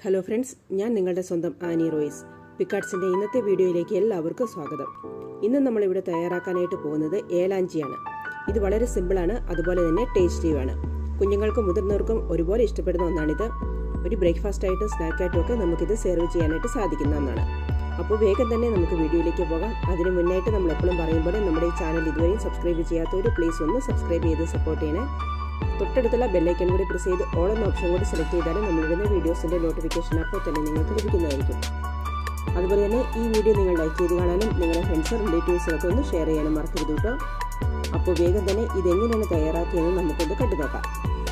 Hello friends, ഞാൻ നിങ്ങളുടെ സ്വന്തം ആനി റോയ്സ്. പിക്കാട്സിൻ്റെ ഇന്നത്തെ വീഡിയോയിലേക്ക് എല്ലാവർക്കും സ്വാഗതം. ഇന്ന് നമ്മളിവിടെ തയ്യാറാക്കാനായിട്ട് പോകുന്നത് ഏലാഞ്ചിയാണ്. ഇത് വളരെ സിമ്പിളാണ്, അതുപോലെ തന്നെ ടേസ്റ്റിയുമാണ്. കുഞ്ഞുങ്ങൾക്കും മുതിർന്നവർക്കും ഒരുപോലെ ഇഷ്ടപ്പെടുന്ന ഒന്നാണിത്. ഒരു ബ്രേക്ക്ഫാസ്റ്റായിട്ടും സ്നാക്കായിട്ടും ഒക്കെ നമുക്കിത് സെർവ് ചെയ്യാനായിട്ട് സാധിക്കുന്ന ഒന്നാണ്. അപ്പോൾ വേഗം തന്നെ നമുക്ക് വീഡിയോയിലേക്ക് പോകാം. അതിന് മുന്നായിട്ട് നമ്മൾ എപ്പോഴും പറയുമ്പോൾ നമ്മുടെ ഈ ചാനൽ ഇതുവരെയും സബ്സ്ക്രൈബ് ചെയ്യാത്തവർ പ്ലീസ് ഒന്ന് സബ്സ്ക്രൈബ് ചെയ്ത് സപ്പോർട്ട് ചെയ്യണേ. തൊട്ടടുത്തുള്ള ബെല്ലൈക്കൺ കൂടി പ്രസ് ചെയ്ത് ഓൾ എന്ന ഓപ്ഷൻ കൂടി സെലക്ട് ചെയ്താൽ നമ്മളിടുന്ന വീഡിയോസിൻ്റെ നോട്ടിഫിക്കേഷൻ അപ്പോൾ തന്നെ നിങ്ങൾക്ക് ലഭിക്കുന്നതായിരിക്കും. അതുപോലെ തന്നെ ഈ വീഡിയോ നിങ്ങൾ ലൈക്ക് ചെയ്ത് കാണാനും നിങ്ങളുടെ ഫ്രണ്ട്സും റിലേറ്റീവ്സിനൊക്കെ ഒന്ന് ഷെയർ ചെയ്യാനും മറക്കരുത് കേട്ടോ. അപ്പോൾ വേഗം തന്നെ ഇതെങ്ങനെയാണ് തയ്യാറാക്കിയതെന്ന് നമുക്കൊന്ന് കണ്ടു നോക്കാം.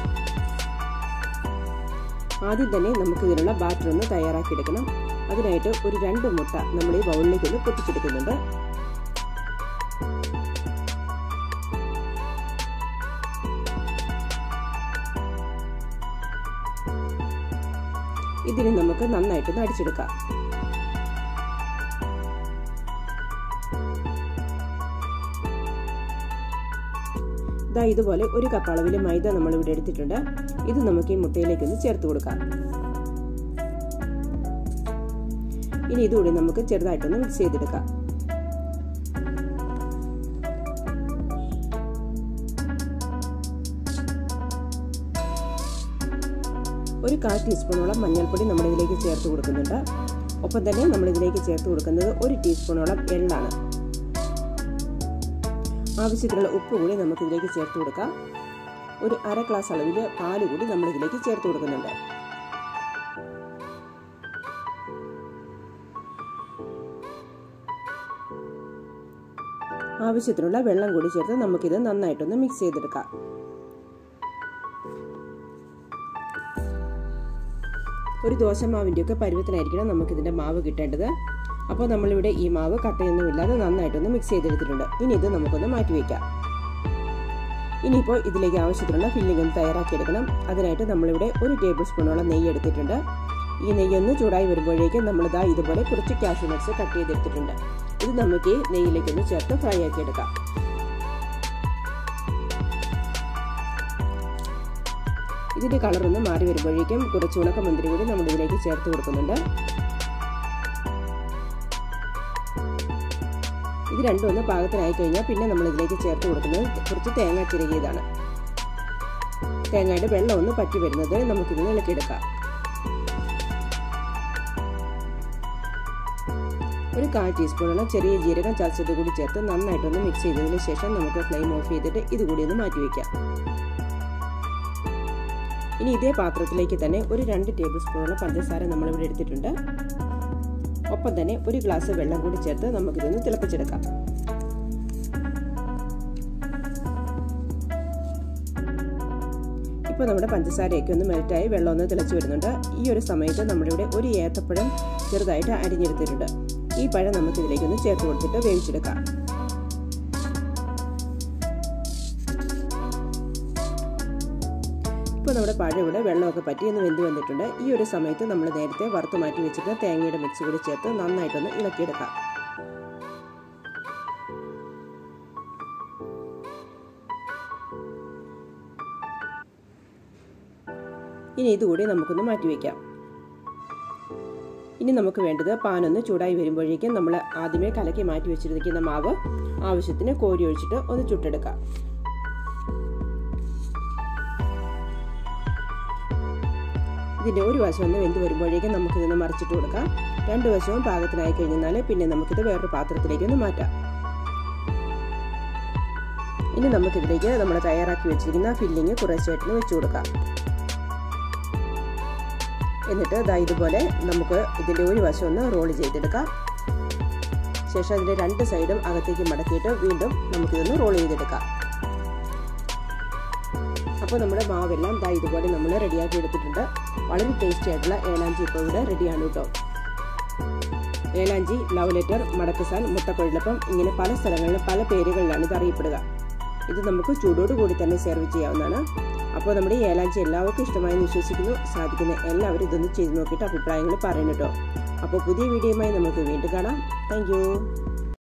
ആദ്യം തന്നെ നമുക്ക് ഇതിനുള്ള ബാറ്റർ ഒന്ന് തയ്യാറാക്കിയെടുക്കണം. അതിനായിട്ട് ഒരു 2 മുട്ട നമ്മൾ ഈ ബൗളിലേക്ക് ഒന്ന് പൊട്ടിച്ചെടുക്കുന്നുണ്ട്. ഇതിന് നമുക്ക് നന്നായിട്ടൊന്ന് അടിച്ചെടുക്കാം. ഇതുപോലെ 1 കപ്പ് അളവിൽ മൈദ നമ്മൾ ഇവിടെ എടുത്തിട്ടുണ്ട്. ഇത് നമുക്ക് ഈ മുട്ടയിലേക്ക് ഒന്ന് ചേർത്ത് കൊടുക്കാം. ഇനി ഇതുകൂടി നമുക്ക് ചെറുതായിട്ടൊന്ന് മിക്സ് ചെയ്തെടുക്കാം. ഒരു 1/4 ടീസ്പൂണോളം മഞ്ഞൾപ്പൊടി നമ്മൾ ഇതിലേക്ക് ചേർത്ത് കൊടുക്കുന്നുണ്ട്. ഒപ്പം തന്നെ നമ്മൾ ഇതിലേക്ക് ചേർത്ത് കൊടുക്കുന്നത് 1 ടീസ്പൂണോളം എള്ളാണ്. ആവശ്യത്തിനുള്ള ഉപ്പ് കൂടി നമുക്ക് ഇതിലേക്ക് ചേർത്ത് കൊടുക്കാം. ഒരു 1/2 ഗ്ലാസ് അളവിൽ പാല് കൂടി നമ്മൾ ഇതിലേക്ക് ചേർത്ത് കൊടുക്കുന്നുണ്ട്. ആവശ്യത്തിനുള്ള വെള്ളം കൂടി ചേർത്ത് നമുക്കിത് നന്നായിട്ടൊന്ന് മിക്സ് ചെയ്തെടുക്കാം. ഒരു ദോശമാവിൻ്റെയൊക്കെ പരുവത്തിനായിരിക്കണം നമുക്കിതിൻ്റെ മാവ് കിട്ടേണ്ടത്. അപ്പോൾ നമ്മളിവിടെ ഈ മാവ് കട്ടയൊന്നുമില്ലാതെ നന്നായിട്ടൊന്ന് മിക്സ് ചെയ്തെടുത്തിട്ടുണ്ട്. ഇനി ഇത് നമുക്കൊന്ന് മാറ്റി വയ്ക്കാം. ഇനിയിപ്പോൾ ഇതിലേക്ക് ആവശ്യത്തിനുള്ള ഫില്ലിംഗ് ഒന്ന് തയ്യാറാക്കിയെടുക്കണം. അതിനായിട്ട് നമ്മളിവിടെ 1 ടേബിൾ സ്പൂണോളം നെയ്യ് എടുത്തിട്ടുണ്ട്. ഈ നെയ്യൊന്ന് ചൂടായി വരുമ്പോഴേക്കും നമ്മളിതാ ഇതുപോലെ കുറച്ച് കാഷ്യൂ നട്ട്സ് കട്ട് ചെയ്തെടുത്തിട്ടുണ്ട്. ഇത് നമുക്ക് ഈ നെയ്യിലേക്കൊന്ന് ചേർത്ത് ഫ്രൈ ആക്കിയെടുക്കാം. ഇതിന്റെ കളർ ഒന്ന് മാറി വരുമ്പോഴേക്കും കുറച്ച് ഉണക്കമുന്തിരി കൂടി നമ്മൾ ഇതിലേക്ക് ചേർത്ത് കൊടുക്കുന്നുണ്ട്. ഇത് രണ്ടും ഒന്ന് പാകത്തിനായി കഴിഞ്ഞാൽ പിന്നെ നമ്മൾ ഇതിലേക്ക് ചേർത്ത് കൊടുക്കുന്നത് കുറച്ച് തേങ്ങ ചിരകിയതാണ്. തേങ്ങയുടെ വെള്ളം ഒന്ന് പറ്റി വരുന്നത് നമുക്കിത് ഇളക്കിയെടുക്കാം. ഒരു 1/4 ടീസ്പൂണോളം ചെറിയ ജീരകം ചതച്ചത് കൂടി ചേർത്ത് നന്നായിട്ടൊന്ന് മിക്സ് ചെയ്തതിന് ശേഷം നമുക്ക് ഫ്ലെയിം ഓഫ് ചെയ്തിട്ട് ഇതുകൂടി ഒന്ന് മാറ്റി വയ്ക്കാം. ഇനി ഇതേ പാത്രത്തിലേക്ക് തന്നെ ഒരു 2 ടേബിൾ സ്പൂണോളം പഞ്ചസാര നമ്മളിവിടെ എടുത്തിട്ടുണ്ട്. ഒപ്പം തന്നെ 1 ഗ്ലാസ് വെള്ളം കൂടി ചേർത്ത് നമുക്കിതൊന്ന് തിളപ്പിച്ചെടുക്കാം. ഇപ്പോൾ നമ്മുടെ പഞ്ചസാരയൊക്കെ ഒന്ന് മെൽറ്റായി വെള്ളം ഒന്ന് തിളച്ച് വരുന്നുണ്ട്. ഈ ഒരു സമയത്ത് നമ്മളിവിടെ 1 ഏത്തപ്പഴം ചെറുതായിട്ട് അരിഞ്ഞെടുത്തിട്ടുണ്ട്. ഈ പഴം നമുക്കിതിലേക്കൊന്ന് ചേർത്ത് കൊടുത്തിട്ട് വേവിച്ചെടുക്കാം. ഇപ്പോൾ നമ്മുടെ പഴം ഇവിടെ വെള്ളമൊക്കെ പറ്റി ഒന്ന് വെന്ത് വന്നിട്ടുണ്ട്. ഈ ഒരു സമയത്ത് നമ്മൾ നേരത്തെ വറുത്ത് മാറ്റി വെച്ചിട്ട് തേങ്ങയുടെ മിക്സ് കൂടി ചേർത്ത് നന്നായിട്ടൊന്ന് ഇളക്കിയെടുക്കാം. ഇനി ഇതുകൂടി നമുക്കൊന്ന് മാറ്റി വയ്ക്കാം. ഇനി നമുക്ക് വേണ്ടത് പാനൊന്ന് ചൂടായി വരുമ്പോഴേക്കും നമ്മൾ ആദ്യമേ കലക്കി മാറ്റി വെച്ചിരിക്കുന്ന മാവ് ആവശ്യത്തിന് കോരി ഒഴിച്ചിട്ട് ഒന്ന് ചുട്ടെടുക്കാം. ഇതിൻ്റെ ഒരു വശം ഒന്ന് വെന്ത് വരുമ്പോഴേക്കും നമുക്കിതൊന്ന് മറിച്ചിട്ട് കൊടുക്കാം. 2 വശവും പാകത്തിനായി കഴിഞ്ഞാൽ പിന്നെ നമുക്കിത് വേറൊരു പാത്രത്തിലേക്ക് ഒന്ന് മാറ്റാം. ഇനി നമുക്കിതിലേക്ക് നമ്മൾ തയ്യാറാക്കി വെച്ചിരിക്കുന്ന ഫില്ലിങ് കുറച്ചായിട്ടൊന്ന് വെച്ച് കൊടുക്കാം. എന്നിട്ട് ഇതുപോലെ നമുക്ക് ഇതിൻ്റെ ഒരു വശം ഒന്ന് റോൾ ചെയ്തെടുക്കാം. ശേഷം അതിൻ്റെ 2 സൈഡും അകത്തേക്ക് മടക്കിയിട്ട് വീണ്ടും നമുക്കിതൊന്ന് റോൾ ചെയ്തെടുക്കാം. അപ്പോൾ നമ്മുടെ മാവെല്ലാം ഇതുപോലെ നമ്മൾ റെഡിയാക്കി എടുത്തിട്ടുണ്ട്. വളരെ ടേസ്റ്റി ആയിട്ടുള്ള ഏലാഞ്ചി ഇപ്പോൾ ഇവിടെ റെഡിയാണ് കേട്ടോ. ഏലാഞ്ചി, ലവ് ലെറ്റർ, മടക്കസാൻ, മുട്ടക്കൊഴലപ്പം, ഇങ്ങനെ പല സ്ഥലങ്ങളിലും പല പേരുകളിലാണ് ഇത് അറിയപ്പെടുക. ഇത് നമുക്ക് ചൂടോടുകൂടി തന്നെ സെർവ് ചെയ്യാവുന്നതാണ്. അപ്പോൾ നമ്മുടെ ഈ ഏലാഞ്ചി എല്ലാവർക്കും ഇഷ്ടമായെന്ന് വിശ്വസിക്കുന്നു. സാധിക്കുന്ന എല്ലാവരും ഇതൊന്ന് ചെയ്ത് നോക്കിയിട്ട് അഭിപ്രായങ്ങൾ പറയണം കേട്ടോ. അപ്പോൾ പുതിയ വീഡിയോയുമായി നമുക്ക് വീണ്ടും കാണാം. Thank U.